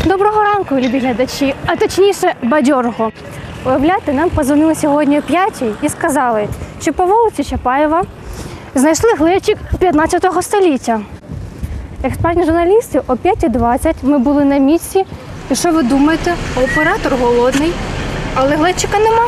Доброго ранку, любі глядачі, а точніше бадьорого. Уявляєте, нам подзвонили сьогодні о 5-й і сказали, що по вулиці Чапаєва знайшли глечик 15 століття. Як справжні журналісти, о 5:20 ми були на місці. І що ви думаєте? Оператор голодний, але глечика нема.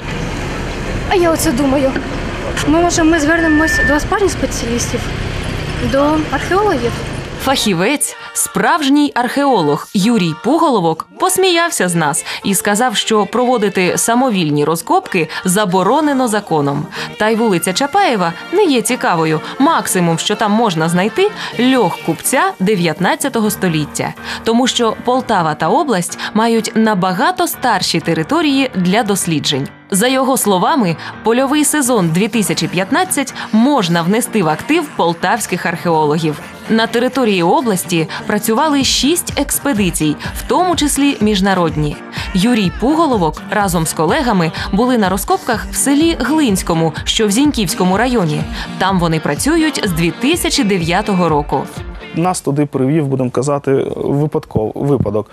А я оце думаю. Може, ми звернемось до справжніх спеціалістів, до археологів? Фахівець, справжній археолог Юрій Пуголовок посміявся з нас і сказав, що проводити самовільні розкопки заборонено законом. Та й вулиця Чапаєва не є цікавою. Максимум, що там можна знайти – льох купця 19 століття. Тому що Полтава та область мають набагато старші території для досліджень. За його словами, польовий сезон 2015 можна внести в актив полтавських археологів. На території області працювали 6 експедицій, в тому числі міжнародні. Юрій Пуголовок разом з колегами були на розкопках в селі Глинському, що в Зіньківському районі. Там вони працюють з 2009 року. Нас туди привів, будемо казати, випадок.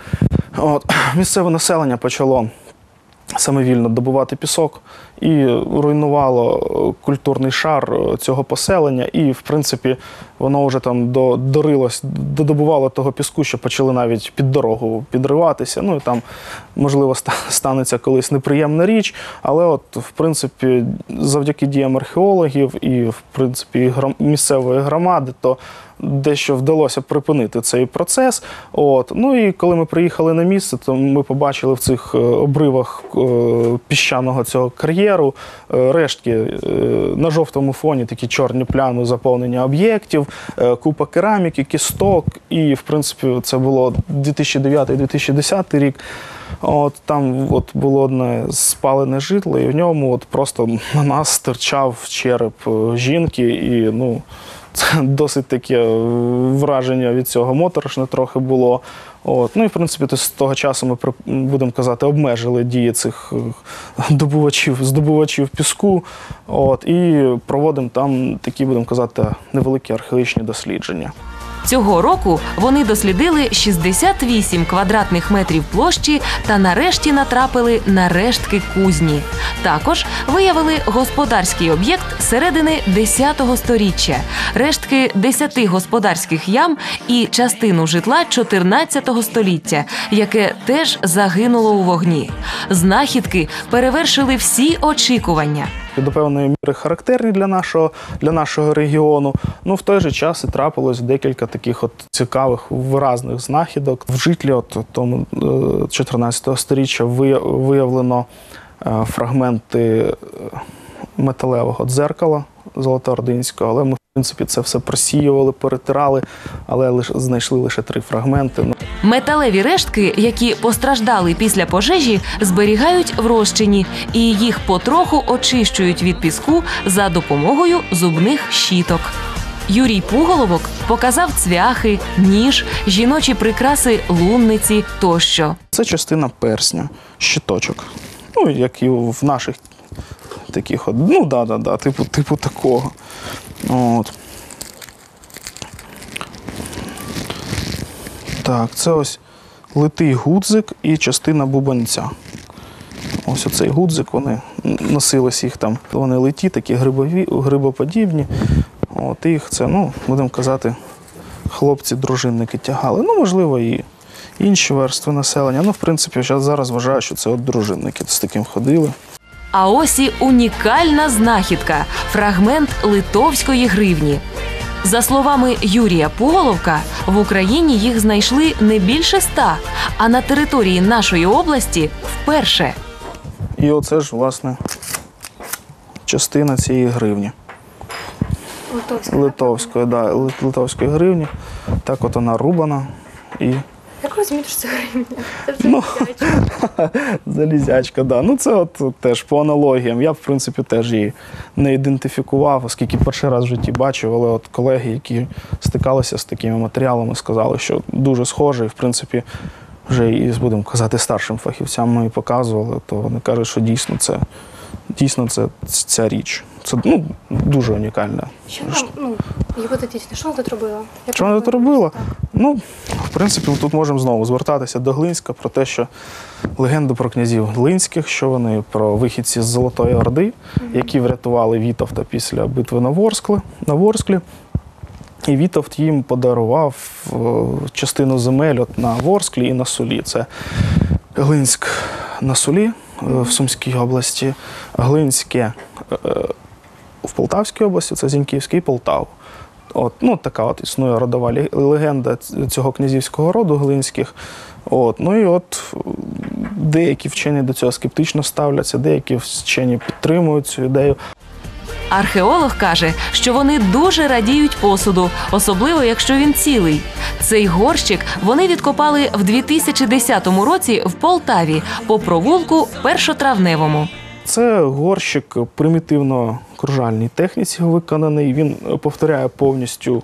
Місцеве населення почало самовільно добувати пісок і руйнувало культурний шар цього поселення. І, в принципі, воно вже там додобувало того піску, що почали навіть під дорогу підриватися. Ну і там, можливо, станеться колись неприємна річ, але от, в принципі, завдяки діям археологів і, в принципі, місцевої громади, то дещо вдалося припинити цей процес. Ну і коли ми приїхали на місце, то ми побачили в цих обривах піщаного цього кар'єру рештки на жовтому фоні, такі чорні плями заповнення об'єктів, купа кераміки, кісток. І, в принципі, це було 2009-2010 рік. Там було одне спалене житло, і в ньому просто на нас стирчав череп жінки. І, це досить таке враження від цього моторошне трохи було. Ну і, в принципі, з того часу ми, будемо казати, обмежили дії цих здобувачів піску. І проводимо там такі, будемо казати, невеликі археологічні дослідження. Цього року вони дослідили 68 квадратних метрів площі та нарешті натрапили на рештки кузні. Також виявили господарський об'єкт середини 10 сторіччя, рештки 10 господарських ям і частину житла 14 століття, яке теж загинуло у вогні. Знахідки перевершили всі очікування. До певної міри характерні для нашого регіону. В той же час і трапилось декілька таких цікавих, виразних знахідок. В житлі тому 14 сторіччя виявлено фрагменти металевого дзеркала золотоординського, але ми, в принципі, це все просіювали, перетирали, але знайшли лише 3 фрагменти. Металеві рештки, які постраждали після пожежі, зберігають в розчині і їх потроху очищують від піску за допомогою зубних щіток. Юрій Пуголовок показав цвяхи, ніж, жіночі прикраси лунниці тощо. Це частина персня, щиточок, як і в наших таких, типу такого. Так, це ось литий гудзик і частина бубенця. Ось оцей гудзик, вони носились їх там, вони литі, такі грибоподібні. Їх це, будемо казати, хлопці-дружинники тягали. Можливо, і інші верстви населення. В принципі, зараз вважаю, що це дружинники з таким ходили. А ось і унікальна знахідка – фрагмент литовської гривні. За словами Юрія Пуголовка, в Україні їх знайшли не більше 100, а на території нашої області – вперше. І оце ж, власне, частина цієї гривні. Литовської гривні. Так от вона рубана і... Як розумієш, що це гривня? Залізячка, да. Це теж по аналогіям. Я, в принципі, теж її не ідентифікував, оскільки перший раз в житті бачив, але колеги, які стикалися з такими матеріалами, сказали, що дуже схоже, і, в принципі, вже і, будемо казати, старшим фахівцям ми показували, то вони кажуть, що дійсно це ця річ. Це дуже унікальна. Гіпотетично, що вона тут робила? Що вона тут робила? В в принципі, тут можемо знову звертатися до Глинська про те, що легенду про князів Глинських, що вони про вихідці з Золотої Орди, які врятували Вітовта після битви на Ворсклі. І Вітовт їм подарував частину земель от на Ворсклі і на Сулі. Це Глинськ на Сулі в Сумській області, Глинське в Полтавській області, це Зіньківське і Полтава. От, ну, така от існує родова легенда цього князівського роду Глинських. От, ну і от деякі вчені до цього скептично ставляться, деякі вчені підтримують цю ідею. Археолог каже, що вони дуже радіють посуду, особливо якщо він цілий. Цей горщик вони відкопали в 2010 році в Полтаві по провулку Першотравневому. Це горщик примітивно-кружальній техніці виконаний. Він повторяє повністю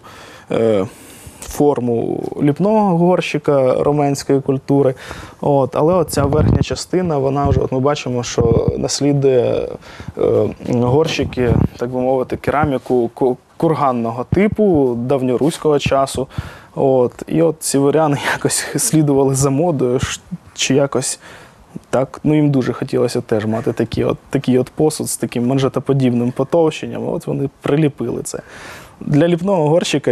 форму ліпного горщика романської культури. От, але ця верхня частина, вона вже, от ми бачимо, що наслідує горщики, так би мовити, кераміку курганного типу, давньоруського часу. От, і от сіверяни якось слідували за модою, чи якось так, ну їм дуже хотілося теж мати такий от посуд з таким манжетоподібним потовщенням. От вони приліпили це. Для ліпного горщика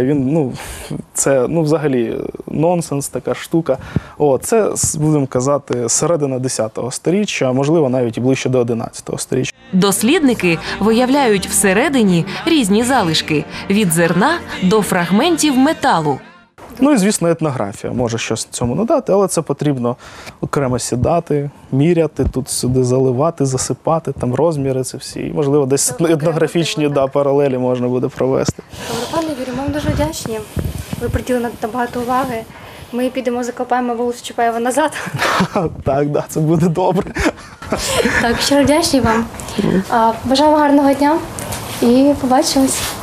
це взагалі нонсенс, така штука. Це, будемо казати, середина 10-го сторіччя, а можливо навіть і ближче до 11-го сторіччя. Дослідники виявляють всередині різні залишки – від зерна до фрагментів металу. Ну і, звісно, етнографія може щось цьому надати, але це потрібно окремо сідати, міряти, тут сюди заливати, засипати, там розміри це всі. І, можливо, десь етнографічні паралелі можна буде провести. Добре, пане Юрію, ми вам дуже вдячні. Ви приділили нам багато уваги. Ми підемо, закопаємо вулицю Чапаєва назад. Так, це буде добре. Так, щиро вдячні вам. Бажаємо гарного дня і побачимось.